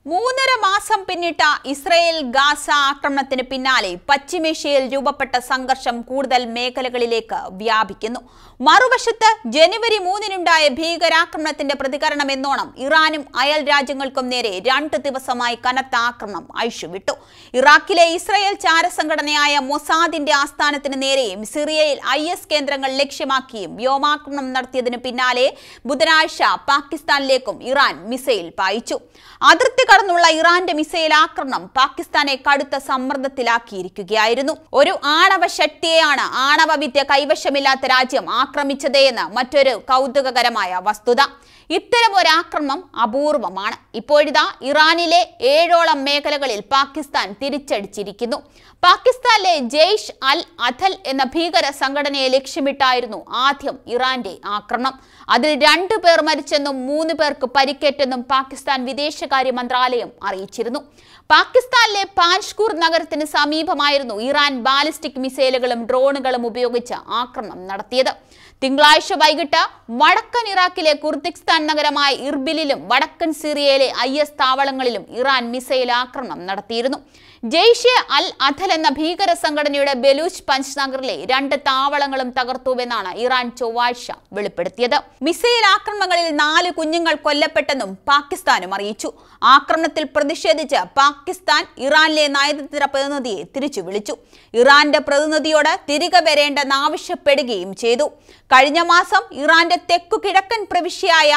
3.5 മാസം പിന്നിട്ട Israel Gaza ആക്രമണത്തിന് പിന്നാലെ പശ്ചിമേഷ്യയിൽ രൂപപ്പെട്ട സംഘർഷം കൂടുതൽ മേഖലകളിലേക്ക് വ്യാപിക്കുന്നു. മറുവശത്ത് ജനുവരി 3-നുണ്ടായ ഭീകരാക്രമണത്തിന്റെ പ്രതികരണം എന്നോണം ഇറാനും അയൽ രാജ്യങ്ങൾക്കും നേരെ 2 ദിവസമായി കനത്ത ആക്രമണം അഴിച്ചുവിട്ടു. ഇറാഖിലെ ഇസ്രായേൽ ചാരസംഘടനയായ മൊസാദിന്റെ ആസ്ഥാനത്തിന് നേരെയും സിറിയയിൽ IS കേന്ദ്രങ്ങൾ ലക്ഷ്യമാക്കിയും വ്യോമാക്രമണം നടത്തിയതിനു പിന്നാലെ ബുധനാഴ്ച പാകിസ്ഥാനിലേക്കും ഇറാൻ മിസൈൽ പായിച്ചു. അതിർത്തി കടന്നുള്ള ഇറാന്റെ മിസൈൽ ആക്രമണം പാകിസ്ഥാനെ കടുത്ത സമ്മർദ്ദത്തിലാക്കിയിരിക്കുകയായിരുന്നു. ഒരു ആണവ ശക്തിയെയാണ് ആണവ വിദ്യ കൈവശമില്ലാത്ത രാജ്യം ആക്രമിച്ചതെന്ന് മറ്റൊരു കൗതുകകരമായ വസ്തുത. ഇത്തരം ഒരു ആക്രമണം അപൂർവമാണ്. ഇപ്പോഴിതാ ഇറാനിലെ 7ഓളം മേഖലകളിൽ പാകിസ്ഥാൻ തിരിച്ചടിച്ചിരിക്കുന്നു. പാകിസ്ഥാനിലെ ജെയ്ഷ് അൽ അദൽ എന്ന ഭീകര സംഘടനയെ ലക്ഷ്യമിട്ടായിരുന്നു ആദ്യം ഇറാന്റെ ആക്രമണം. അതിൽ 2 പേർ മരിച്ചെന്നും 3 പേർക്ക് പരിക്കേറ്റെന്നും പാകിസ്ഥാൻ വിദേശകാര്യ മന്ത്രാലയം അറിയിച്ചിരുന്നു. പാകിസ്ഥാനിലെ പാഞ്ച്കൂർ നഗരത്തിന് സമീപമായിരുന്നു ഇറാൻ ബാലിസ്റ്റിക് മിസൈലുകളും ഡ്രോണുകളും ഉപയോഗിച്ച് ആക്രമണം നടത്തിയത്. തിങ്കളാഴ്ച വൈകിട്ട് വടക്കൻ ഇറാഖിലെ കുർദിസ്ഥാൻ നഗരമായ ഇർബിലിലും വടക്കൻ സിറിയയിലെ IS താവളങ്ങളിലും ഇറാൻ മിസൈൽ ആക്രമണം നടത്തിയിരുന്നു. ജെയ്ഷെ അൽ അദൽ എന്ന ഭീകര സംഘടനയുടെ ബലൂച്ച് പഞ്ച് നഗറിലെ 2 താവളങ്ങളും തകർത്തുവെന്നാണ് ഇറാൻ ചൊവ്വാഴ്ച വെളിപ്പെടുത്തിയത്. മിസൈൽ ആക്രമണങ്ങളിൽ 4 കുഞ്ഞുങ്ങൾ കൊല്ലപ്പെട്ടെന്നും പാകിസ്ഥാനും അറിയിച്ചു. ആക്രമണത്തിൽ പ്രതിഷേധിച്ച് പാകിസ്ഥാൻ ഇറാനിലെ നയതന്ത്ര പ്രതിനിധിയെ തിരിച്ചു വിളിച്ചു. ഇറാന്റെ പ്രതിനിധിയോട് തിരികെ വരേണ്ടെന്ന് ആവശ്യപ്പെടുകയും ചെയ്തു. കഴിഞ്ഞ മാസം ഇറാന്റെ തെക്കു കിഴക്കൻ പ്രവിശ്യയായ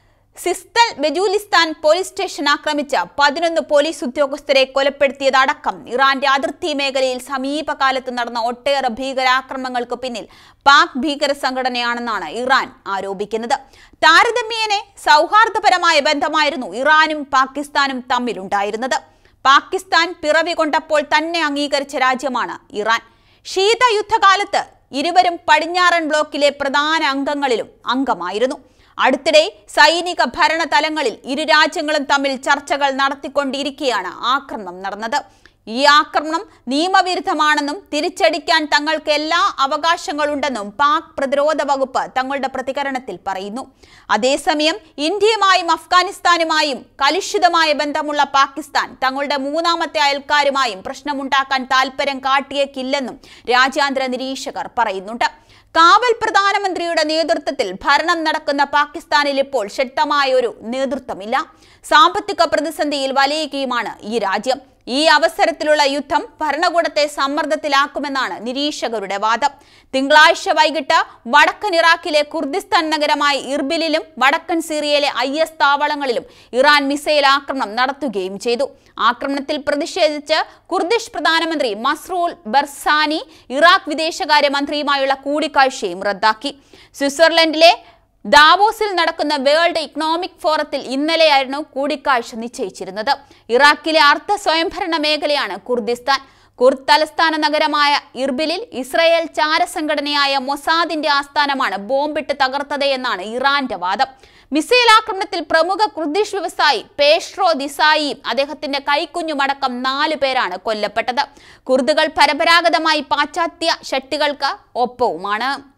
സിസ്തൽ ബെജൂലിസ്ഥാൻ പോലീസ് സ്റ്റേഷൻ ആക്രമിച്ച 11 പോലീസ് ഉദ്യോഗസ്ഥരെ കൊലപ്പെടുത്തിയതടക്കം ഇറാന്റെ അതിർത്തി മേഖലയിൽ സമീപകാലത്ത് നടന്ന ഒട്ടേറെ ഭീകരാക്രമണങ്ങൾക്ക് പിന്നിൽ പാക് ഭീകര സംഘടനയാണെന്നാണ് ഇറാൻ ആരോപിക്കുന്നത്. താരതമ്യേന സൗഹാർദ്ദപരമായ ബന്ധമായിരുന്നു ഇറാനും പാകിസ്ഥാനും തമ്മിലുണ്ടായിരുന്നത്. പാകിസ്ഥാൻ പിറവി കൊണ്ടപ്പോൾ തന്നെ അംഗീകരിച്ച രാജ്യമാണ് ഇറാൻ. ശീതയുദ്ധകാലത്ത് ഇരുവരും പടിഞ്ഞാറൻ ബ്ലോക്കിലെ പ്രധാന അംഗങ്ങളിലും അംഗമായിരുന്നു. അടുത്തിടെ സൈനിക ഭരണ തലങ്ങളിൽ ഇരു രാജ്യങ്ങളും തമ്മിൽ ചർച്ചകൾ നടത്തിക്കൊണ്ടിരിക്കെയാണ് ആക്രമണം നടന്നത്. ഈ ആക്രമണം നിയമവിരുദ്ധമാണെന്നും തിരിച്ചടിക്കാൻ തങ്ങൾക്ക് എല്ലാ അവകാശങ്ങളുണ്ടെന്നും പാക് പ്രതിരോധ വകുപ്പ് തങ്ങളുടെ പ്രതികരണത്തിൽ പറയുന്നു. അതേസമയം ഇന്ത്യയുമായും അഫ്ഗാനിസ്ഥാനുമായും കലുഷിതമായ ബന്ധമുള്ള പാകിസ്ഥാൻ തങ്ങളുടെ 3ാമത്തെ അയൽക്കാരുമായും പ്രശ്നമുണ്ടാക്കാൻ താൽപര്യം കാട്ടിയേക്കില്ലെന്നും രാജ്യാന്തര നിരീക്ഷകർ പറയുന്നുണ്ട്. കാവൽ പ്രധാനമന്ത്രിയുടെ നേതൃത്വത്തിൽ ഭരണം നടക്കുന്ന പാകിസ്ഥാനിൽ ഇപ്പോൾ ശക്തമായ ഒരു നേതൃത്വമില്ല. സാമ്പത്തിക പ്രതിസന്ധിയിൽ വലയുകയുമാണ് ഈ രാജ്യം. ഈ അവസരത്തിലുള്ള യുദ്ധം ഭരണകൂടത്തെ സമ്മർദ്ദത്തിലാക്കുമെന്നാണ് നിരീക്ഷകരുടെ വാദം. തിങ്കളാഴ്ച വൈകിട്ട് വടക്കൻ ഇറാഖിലെ കുർദിസ്ഥാൻ നഗരമായ ഇർബിലിലും വടക്കൻ സിറിയയിലെ IS താവളങ്ങളിലും ഇറാൻ മിസൈൽ ആക്രമണം നടത്തുകയും ചെയ്തു. ആക്രമണത്തിൽ പ്രതിഷേധിച്ച് കുർദിഷ് പ്രധാനമന്ത്രി മസ്റൂർ ബർസാനി ഇറാഖ് വിദേശകാര്യ മന്ത്രിയുമായുള്ള കൂടിക്കാഴ്ചയും റദ്ദാക്കി. സ്വിറ്റ്സർലൻഡിലെ ദാവോസിൽ നടക്കുന്ന വേൾഡ് ഇക്കണോമിക് ഫോറത്തിൽ ഇന്നലെയായിരുന്നു കൂടിക്കാഴ്ച നിശ്ചയിച്ചിരുന്നത്. ഇറാഖിലെ അർദ്ധ സ്വയംഭരണ മേഖലയാണ് കുർദിസ്ഥാൻ. കുർദ് തലസ്ഥാന നഗരമായ ഇർബിലിൽ ഇസ്രായേൽ ചാരസംഘടനയായ മൊസാദിന്റെ ആസ്ഥാനമാണ് ബോംബിട്ട് തകർത്തത് എന്നാണ് ഇറാന്റെ വാദം. മിസൈൽ ആക്രമണത്തിൽ പ്രമുഖ കുർദിഷ് വ്യവസായി പേഷ്ട്രോ ദിസായിയും അദ്ദേഹത്തിന്റെ കൈക്കുഞ്ഞുമടക്കം 4 പേരാണ് കൊല്ലപ്പെട്ടത്. കുർദുകൾ പരമ്പരാഗതമായി പാശ്ചാത്യ ശക്തികൾക്ക് ഒപ്പവുമാണ്.